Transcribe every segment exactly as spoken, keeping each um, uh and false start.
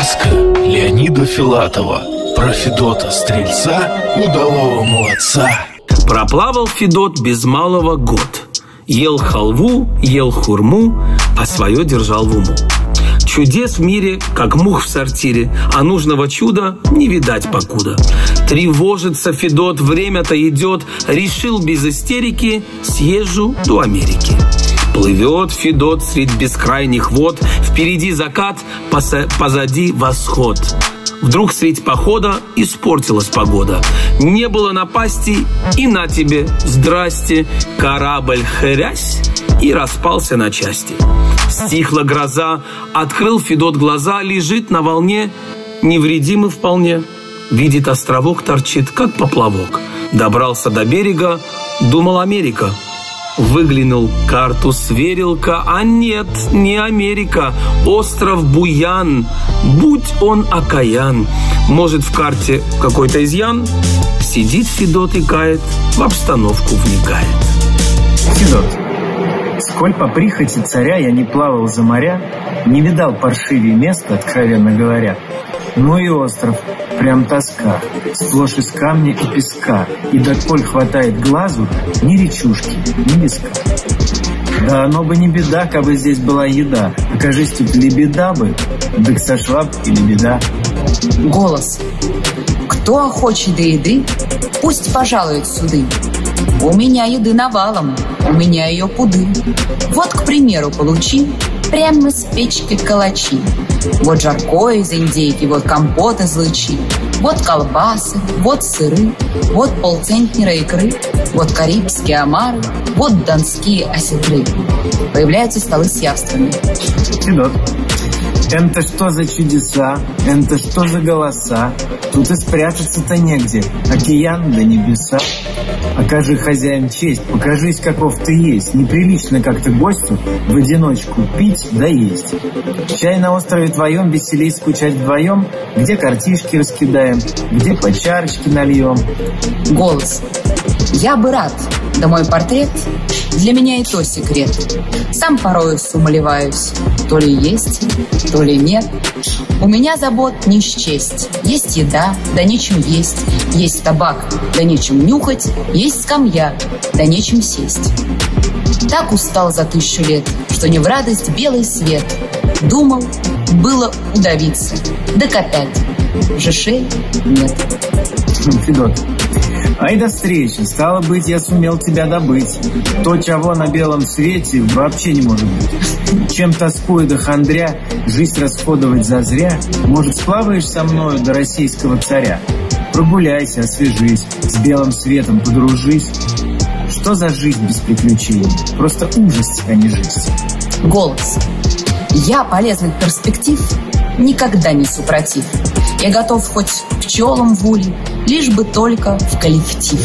Сказка Леонида Филатова про Федота Стрельца, удалого молодца. Проплавал Федот без малого год. Ел халву, ел хурму, а свое держал в уму. Чудес в мире, как мух в сортире, а нужного чуда не видать покуда. Тревожится Федот, время-то идет, решил без истерики, съезжу до Америки. Плывет Федот средь бескрайних вод, впереди закат, позади восход. Вдруг средь похода испортилась погода. Не было напасти, и на тебе, здрасте, корабль хрясь и распался на части. Стихла гроза, открыл Федот глаза, лежит на волне, невредимый вполне. Видит, островок торчит, как поплавок. Добрался до берега, думал Америка. Выглянул, карту сверил-ка, а нет, не Америка, остров Буян. Будь он окаян, может, в карте какой-то изъян? Сидит Федот и кает, в обстановку вникает. Федот, сколь по прихоти царя я не плавал за моря, не видал паршивее места, откровенно говоря. Ну и остров, прям тоска, сплошь из камня и песка, и доколь хватает глазу, ни речушки, ни песка. Да оно бы не беда, кабы здесь была еда, окажись тут лебеда бы, дык сошла б и лебеда. Голос. Кто охочет до еды, пусть пожалует суды. У меня еды навалом, у меня ее пуды. Вот, к примеру, получи прямо с печки калачи. Вот жаркое из индейки, вот компот из лычи, вот колбасы, вот сыры, вот полцентнера икры, вот карибские омары, вот донские осетры. Появляются столы с явствами. Федот, это что за чудеса, это что за голоса? Тут и спрятаться-то негде, океан да небеса. Окажи, хозяин, честь, покажись, каков ты есть. Неприлично как-то гостю в одиночку пить да есть. Чай на острове твоем веселей скучать вдвоем, где картишки раскидаем, где по чарочке нальем. Голос. Я бы рад, да мой портрет для меня и то секрет. Сам порою сумлеваюсь, то ли есть, то ли нет. У меня забот не счесть. Есть еда, да нечем есть. Есть табак, да нечем нюхать. Есть скамья, да нечем сесть. Так устал за тысячу лет, что не в радость белый свет. Думал, было удавиться, так опять жишей нет. Федот, ай до встречи, стало быть, я сумел тебя добыть. То, чего на белом свете, вообще не может быть. Чем тоскую да хандря, жизнь расходовать зазря, может, сплаваешь со мною до российского царя? Прогуляйся, освежись, с белым светом подружись. Что за жизнь без приключений? Просто ужас, а не жизнь. Голос. Я полезных перспектив никогда не супротив. Я готов хоть пчелам в улей, лишь бы только в коллектив.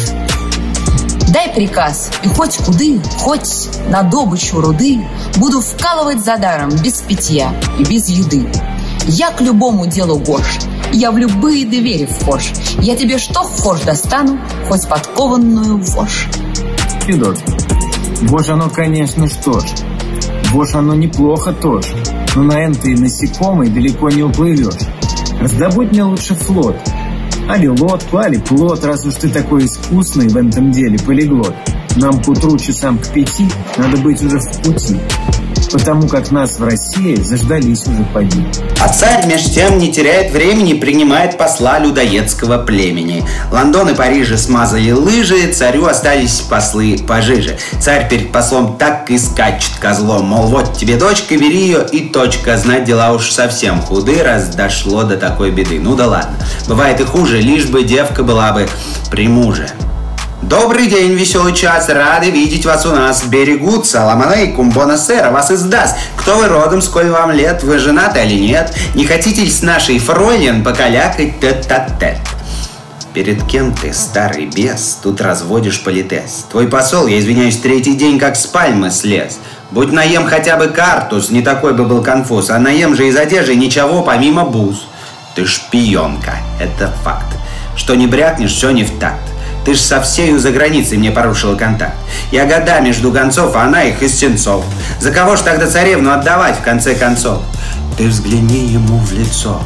Дай приказ, и хоть куды, хоть на добычу руды, буду вкалывать за даром, без питья и без еды. Я к любому делу гош, я в любые двери вхож. Я тебе что вхож достану, хоть подкованную вошь. Федот, вошь оно, конечно, что ж. Вошь оно неплохо тоже, но на энтой насекомой далеко не уплывешь. Раздобудь мне лучше флот. Али лодку, али плот, раз уж ты такой искусный в этом деле полиглот. Нам к утру часам к пяти надо быть уже в пути, потому как нас в России заждались уже поди. А царь меж тем не теряет времени, принимает посла людоедского племени. Лондон и Париж смазали лыжи, царю остались послы пожиже. Царь перед послом так и скачет козлом, мол, вот тебе дочка, бери ее и точка. Знать дела уж совсем худы, раз дошло до такой беды. Ну да ладно, бывает и хуже, лишь бы девка была бы при муже. Добрый день, веселый час, рады видеть вас у нас. Берегут, салам алейкум, бонасера, вас издаст. Кто вы родом, сколь вам лет, вы женаты или нет? Не хотите ли с нашей фройлен покалякать тет-а-тет? Перед кем ты, старый бес, тут разводишь политес? Твой посол, я извиняюсь, третий день как с пальмы слез. Будь наем хотя бы картуз, не такой бы был конфуз, а наем же из одежды ничего помимо бус. Ты шпионка, это факт. Что не брякнешь, все не в такт. Ты ж со всею за границей мне порушила контакт. Я годами жду гонцов, а она их из сенцов. За кого ж тогда царевну отдавать в конце концов? Ты взгляни ему в лицо.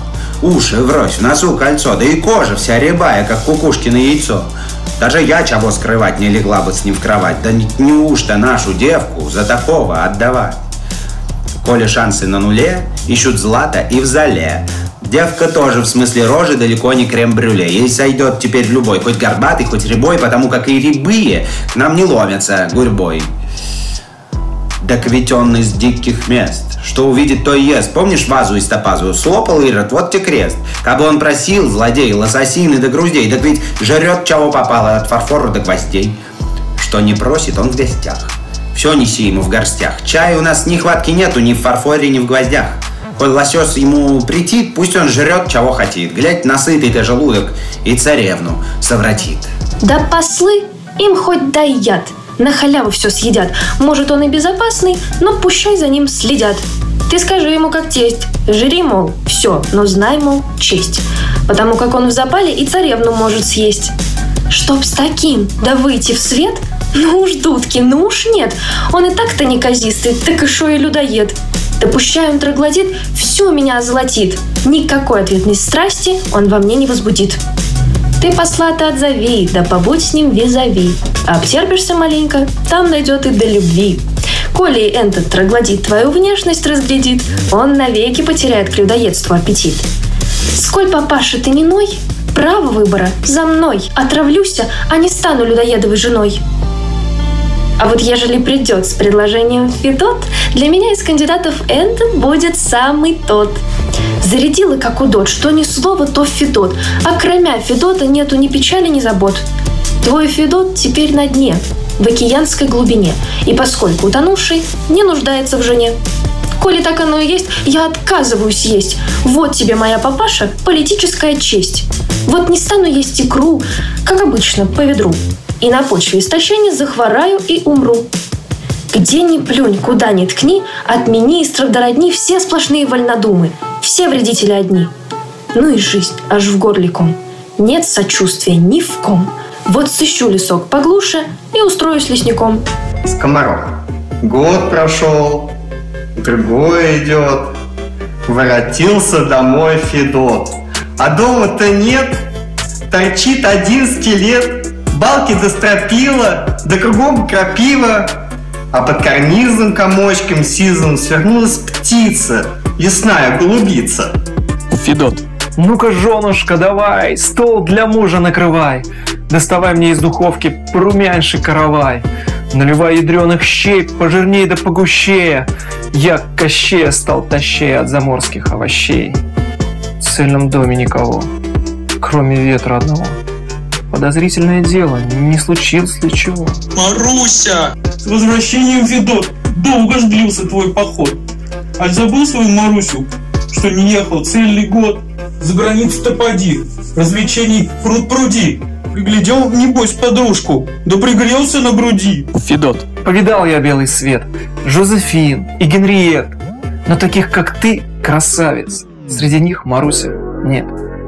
Уши врозь, в носу кольцо, да и кожа вся рябая, как кукушкино яйцо. Даже я чего скрывать не легла бы с ним в кровать. Да неужто нашу девку за такого отдавать? Коли шансы на нуле, ищут злато и в зале. Девка тоже, в смысле рожи, далеко не крем-брюле. Ей сойдет теперь любой, хоть горбатый, хоть рябой, потому как и рябые к нам не ломятся гурьбой. Так ведь он из диких мест. Что увидит, то и ест. Помнишь вазу из топазу? Слопал Ирод, вот тебе крест. Кабы он просил, злодей, лососины до груздей, так ведь жрет, чего попало, от фарфора до гвоздей. Что не просит, он в гостях. Все неси ему в горстях. Чая у нас нехватки нету ни в фарфоре, ни в гвоздях. Коль лосес ему претит, пусть он жрет, чего хотит. Глядь на сытый-то желудок и царевну совратит. Да послы им хоть дай яд. На халяву все съедят. Может, он и безопасный, но пущай за ним следят. Ты скажи ему как тесть. Жри, мол, все, но знай, мол, честь. Потому как он в запале и царевну может съесть. Чтоб с таким, да выйти в свет? Ну уж, дудки, ну уж нет. Он и так-то неказистый, так и шо и людоед. Да пущай он троглодит, все меня озолотит. Никакой ответной страсти он во мне не возбудит. Ты посла-то отзови, да побудь с ним визави. Обтерпишься маленько, там найдет и до любви. Коли этот троглодит твою внешность разглядит, он навеки потеряет к людоедству аппетит. Сколь, папаша, ты не ной, право выбора за мной. Отравлюся, а не стану людоедовой женой. А вот ежели придет с предложением Федот, для меня из кандидатов этот будет самый тот. Зарядила, как удот, что ни слова, то Федот. А кроме Федота нету ни печали, ни забот. Твой Федот теперь на дне, в океанской глубине, и поскольку утонувший не нуждается в жене. Коли так оно и есть, я отказываюсь есть. Вот тебе, моя папаша, политическая честь. Вот не стану есть икру, как обычно, по ведру. И на почве истощения захвораю и умру. Где ни плюнь, куда ни ткни, от министров до родни все сплошные вольнодумы, все вредители одни. Ну и жизнь аж в горле ком. Нет сочувствия ни в ком. Вот сыщу лесок поглуше и устроюсь лесником. Скоморох. Год прошел, другой идет. Воротился домой Федот. А дома-то нет. Торчит один скелет. Балки до стропила, да кругом крапива. А под карнизом комочком сизым свернулась птица, ясная голубица. Федот. Ну-ка, женушка, давай, стол для мужа накрывай. Доставай мне из духовки порумяньше каравай. Наливай ядреных щей пожирней да погущее. Я Кощея стал тащее от заморских овощей. В цельном доме никого, кроме ветра одного. Подозрительное дело, не случилось ли чего? Маруся! С возвращением, Федот! Долго ж длился твой поход. А забыл свою Марусю, что не ехал цельный год? За границу-то поди, развлечений пруд-пруди. Приглядел, небось, подружку, да пригрелся на груди. Федот. Повидал я белый свет, Жозефин и Генриет. Но таких, как ты, красавец, среди них Маруся нет.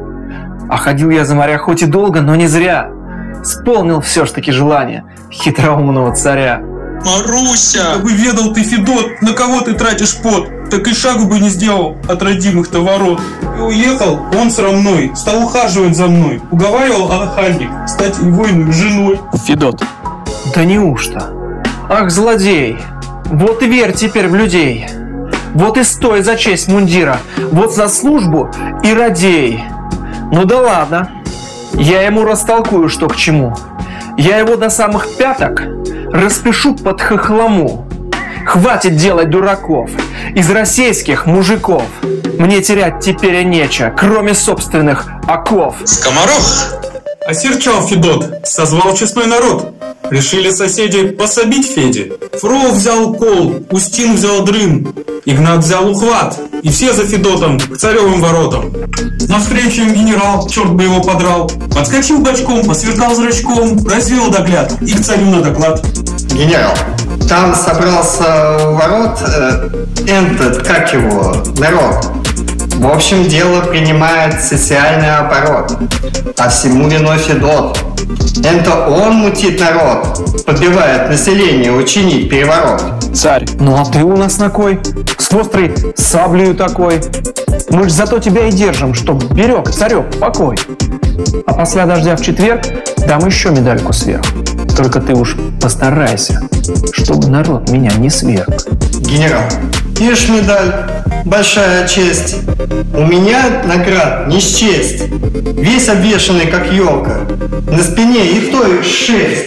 А ходил я за моря хоть и долго, но не зря. Исполнил все ж таки желание хитроумного царя. Маруся! Как бы ведал ты, Федот, на кого ты тратишь пот, так и шагу бы не сделал от родимых-то ворот. И уехал он срамной, стал ухаживать за мной, уговаривал охальник стать войной женой. Федот. Да неужто? Ах, злодей! Вот и верь теперь в людей. Вот и стой за честь мундира, вот за службу и радей. Ну да ладно, я ему растолкую, что к чему. Я его до самых пяток распишу под хохлому. Хватит делать дураков из российских мужиков. Мне терять теперь и нечего, кроме собственных оков. Скоморох! Осерчал Федот, созвал честной народ. Решили соседи пособить Феде. Фрол взял кол, Устин взял дрын, Игнат взял ухват, и все за Федотом к царевым воротам. Навстречу им генерал, черт бы его подрал, подскочил бочком, посверкал зрачком, развел догляд и к царю на доклад. Генерал, там собрался у ворот э, этот, как его, народ. В общем, дело принимает социальный оборот, а всему виной Федот. Это он мутит народ, подбивает население учинить переворот. Царь, ну а ты у нас на кой? С острой саблею такой. Мы ж зато тебя и держим, чтоб берег царек покой. А после дождя в четверг дам еще медальку сверху. Только ты уж постарайся, чтобы народ меня не сверг. Генерал, ишь медаль, большая честь. У меня наград не счесть. Весь обвешанный, как елка. На спине и то и шесть.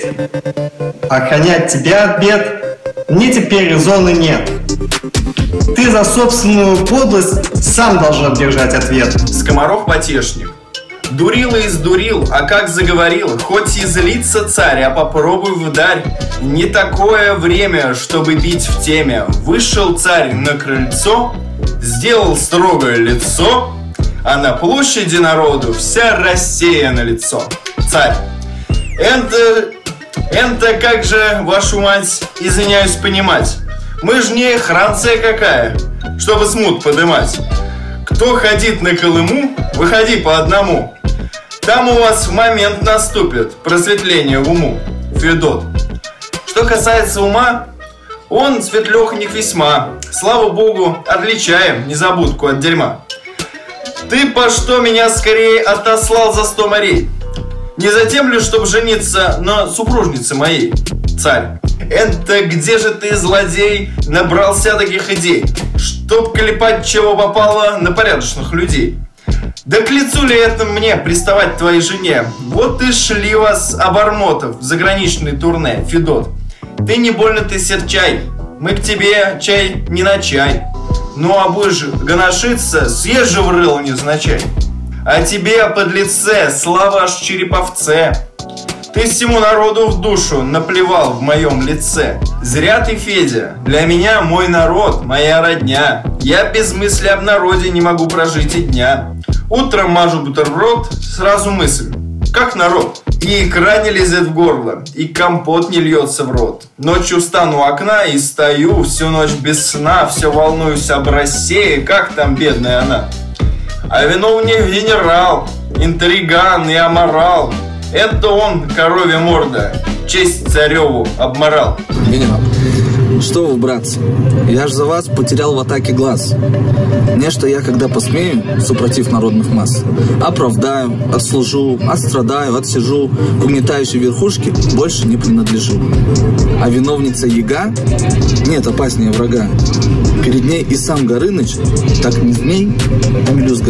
Охранять тебя от бед мне теперь резона нет. Ты за собственную подлость сам должен держать ответ. Скоморох потешник. Дурил и издурил, а как заговорил, хоть и злится царь, а попробуй вдарь. Не такое время, чтобы бить в теме. Вышел царь на крыльцо, сделал строгое лицо, а на площади народу вся Россия на лицо. Царь, это, это как же, вашу мать, извиняюсь понимать, мы ж не Франция какая, чтобы смут подымать. Кто ходит на Колыму, выходи по одному. Там у вас в момент наступит просветление в уму. Федот. Что касается ума, он светлёхонек весьма. Слава богу, отличаем незабудку от дерьма. Ты по что меня скорее отослал за сто морей? Не за тем ли, чтобы жениться на супружнице моей, царь? Это где же ты, злодей, набрался таких идей, чтоб клепать чего попало на порядочных людей? Да к лицу ли это мне приставать к твоей жене? Вот и шли вас, обормотов, в заграничный турне, Федот. Ты не больно ты серчай, мы к тебе чай не на чай. Ну а будешь гоношиться, съезжу в рыло невзначай. А тебе, подлеце, слава аж череповце. Ты всему народу в душу наплевал в моем лице. Зря ты, Федя, для меня мой народ, моя родня. Я без мысли об народе не могу прожить и дня. Утром мажу бутерброд, сразу мысль, как народ. И икра не лезет в горло, и компот не льется в рот. Ночью встану у окна и стою всю ночь без сна, все волнуюсь об России, как там бедная она. А виновник генерал, интриган и аморал. Это он, коровья морда, честь цареву обморал. Генерал, что вы, братцы, я ж за вас потерял в атаке глаз. Нечто я, когда посмею, супротив народных масс, оправдаю, отслужу, отстрадаю, отсижу, к угнетающей верхушке больше не принадлежу. А виновница яга нет опаснее врага. Перед ней и сам Горыныч, так не змей, а мелюзга.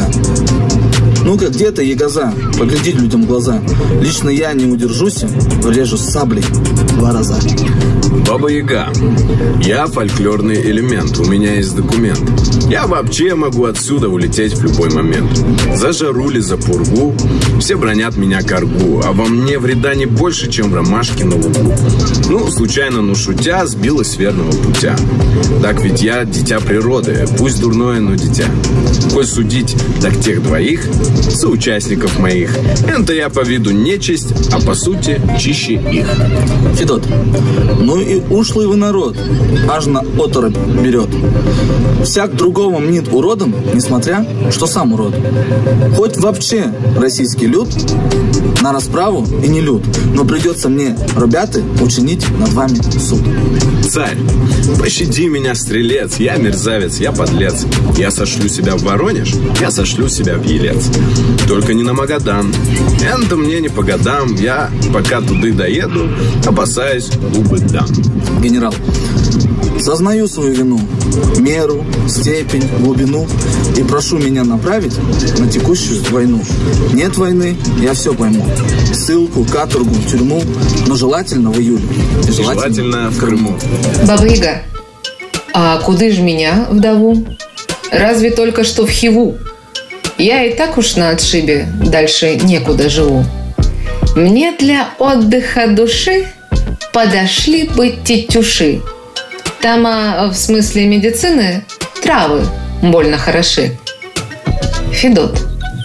Ну-ка, где ты, ягоза? Погляди людям в глаза. Лично я не удержусь, врежу саблей два раза. Баба Яга, я фольклорный элемент, у меня есть документ. Я вообще могу отсюда улететь в любой момент. За жару ли, за пургу, все бронят меня коргу, а во мне вреда не больше, чем в ромашке на лугу. Ну, случайно, ну шутя, сбилась с верного путя. Так ведь я дитя природы, пусть дурное, но дитя. Коль судить, так тех двоих, соучастников моих, это я по виду нечисть, а по сути чище их. Федот, ну и ушлый вы народ, аж на оторопь берет. Всяк другого мнит уродом, несмотря, что сам урод. Хоть вообще российский люд на расправу и не люд, но придется мне, ребята, учинить над вами суд. Царь, пощади меня, стрелец, я мерзавец, я подлец. Я сошлю себя в Воронеж, я сошлю себя в Елец. Только не на Магадан, это мне не по годам. Я пока туды доеду, опасаюсь, губы дам. Генерал, сознаю свою вину, меру, степень, глубину, и прошу меня направить на текущую войну. Нет войны, я все пойму. Ссылку, каторгу, тюрьму, но желательно в июле. И желательно, желательно в Крыму. Баба Яга, а куда ж меня, вдову? Разве только что в Хиву? Я и так уж на отшибе, дальше некуда живу. Мне для отдыха души подошли бы тетюши. Там, а, в смысле медицины, травы больно хороши. Федот,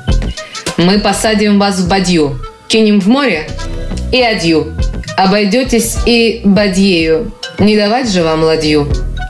мы посадим вас в бадью, кинем в море и адью. Обойдетесь и бадьею, не давать же вам ладью.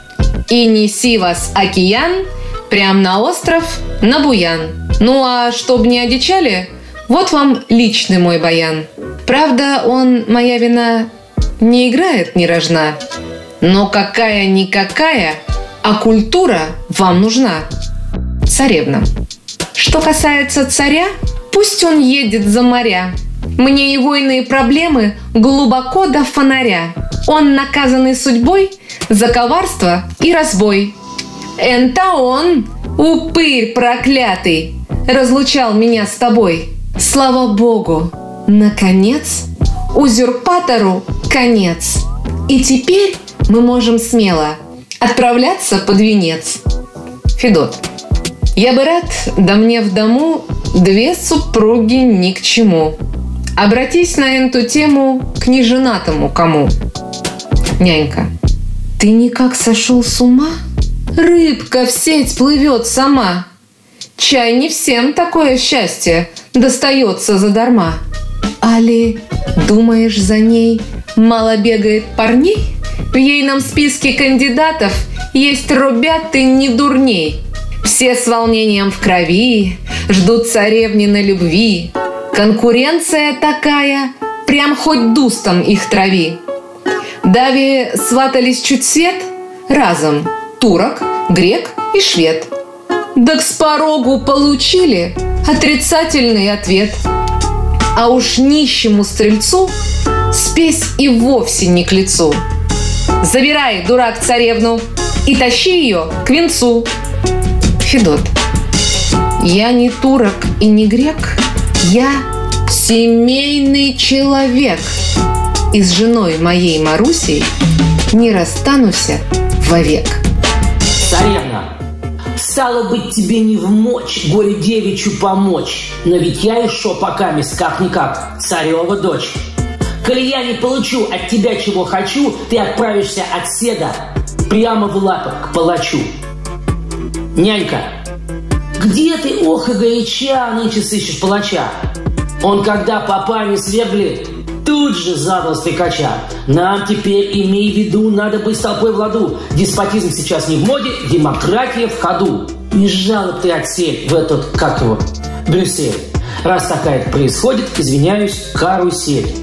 И неси вас океан прям на остров, на буян. Ну а чтоб не одичали, вот вам личный мой баян. Правда, он, моя вина, не играет ни рожна. Но какая-никакая, а культура вам нужна. Царевна. Что касается царя, пусть он едет за моря. Мне и войны и проблемы глубоко до фонаря. Он, наказанный судьбой, за коварство и разбой. Это он, упырь проклятый, разлучал меня с тобой. Слава Богу, наконец, узурпатору конец. И теперь мы можем смело отправляться под венец. Федот. Я бы рад, да мне в дому две супруги ни к чему. Обратись на эту тему к неженатому кому. Нянька. Ты никак сошел с ума? Рыбка в сеть плывет сама. Чай не всем такое счастье достается задарма. Али, думаешь, за ней мало бегает парней? В ейном списке кандидатов есть ребята не дурней. Все с волнением в крови ждут царевнины любви. Конкуренция такая, прям хоть дустом их трави. Дави сватались чуть свет разом турок, грек и швед. Да к спорогу получили отрицательный ответ. А уж нищему стрельцу спесь и вовсе не к лицу. Забирай, дурак, царевну и тащи ее к венцу. Федот. Я не турок и не грек, я семейный человек. И с женой моей Марусей не расстанусь вовек. Царевна, стало быть, тебе не в мочь горе девичью помочь. Но ведь я еще покамест как-никак царева дочь. Коли я не получу от тебя чего хочу, ты отправишься от седа прямо в лапы к палачу. Нянька, где ты, ох и горяча, нынче сыщешь палача? Он, когда попа не свергли, тут же задал стрекача. Нам теперь, имей в виду, надо быть с толпой в ладу. Деспотизм сейчас не в моде, демократия в ходу. Не жалоб ты отсель в этот, как его, Брюссель. Раз такая происходит, извиняюсь, карусель.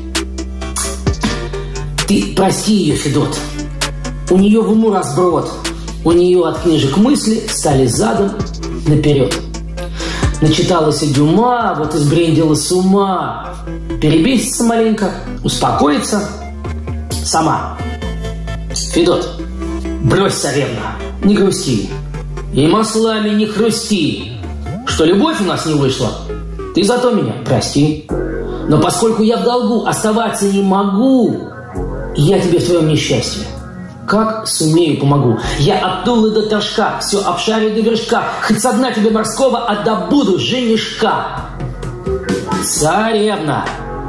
Ты прости ее, Федот. У нее в уму разброд. У нее от книжек мысли стали задом наперед. Начиталась и Дюма, вот и сбрендила с ума. Перебесится маленько, успокоится сама. Федот, брось, царевна, не грусти. И маслами не хрусти. Что любовь у нас не вышла, ты зато меня прости. Но поскольку я в долгу оставаться не могу, я тебе в твоем несчастье как сумею помогу. Я от Тулы до Торжка все обшарю до вершка. Хоть со дна тебе морского отдобуду женишка. Царевна,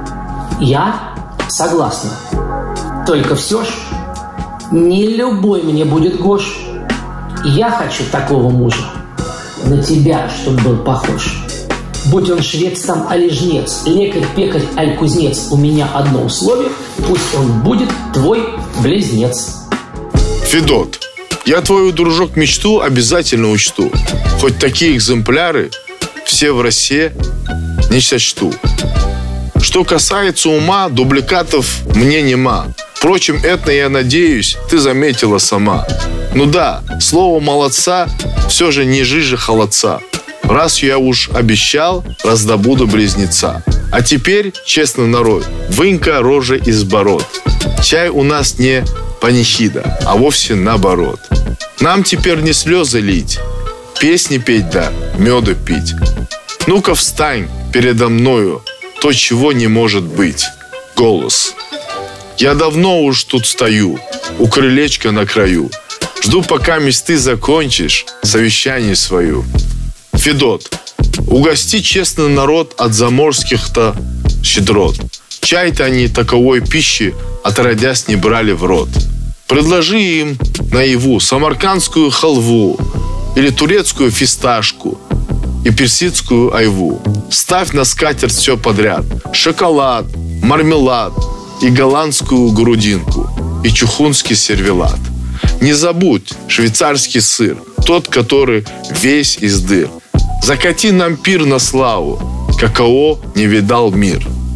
я согласна. Только все ж не любой мне будет гош. Я хочу такого мужа, на тебя, чтоб был похож. Будь он швец там, али жнец, лекарь, пекарь, аль кузнец, у меня одно условие, пусть он будет твой близнец. Федот, я твою, дружок, мечту обязательно учту. Хоть такие экземпляры все в России не сочту. Что касается ума, дубликатов мне нема. Впрочем, это, я надеюсь, ты заметила сама. Ну да, слово молодца все же не жиже холодца. Раз я уж обещал, раздобуду близнеца. А теперь, честно, народ, вынька рожа из бород. Чай у нас не панихида, а вовсе наоборот. Нам теперь не слезы лить, песни петь да меду пить. Ну-ка встань передо мною, то, чего не может быть. Голос. Я давно уж тут стою, у крылечка на краю. Жду, пока ты закончишь совещание свою. Федот, угости честно народ от заморских-то щедрот. Чай-то они таковой пищи отродясь не брали в рот. Предложи им наяву самаркандскую халву или турецкую фисташку и персидскую айву. Ставь на скатерть все подряд. Шоколад, мармелад и голландскую грудинку и чухунский сервелат. Не забудь швейцарский сыр, тот, который весь из дыр. Закати нам пир на славу, каково не видал мир.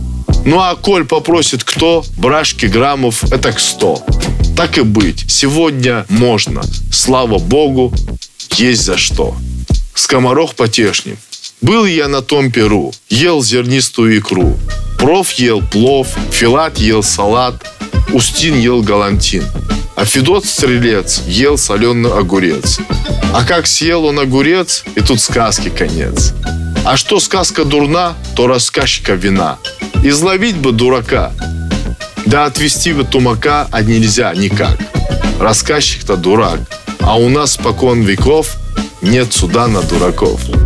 Ну а коль попросит кто, брашки граммов этак сто. Так и быть, сегодня можно, слава богу, есть за что. Скоморох потешним. Был я на том Перу, ел зернистую икру. Проф ел плов, Филат ел салат, Устин ел галантин. А Федот Стрелец ел соленый огурец. А как съел он огурец, и тут сказки конец. А что сказка дурна, то рассказчика вина. Изловить бы дурака, да отвести бы тумака, а нельзя никак. Рассказчик-то дурак, а у нас спокон веков нет суда на дураков.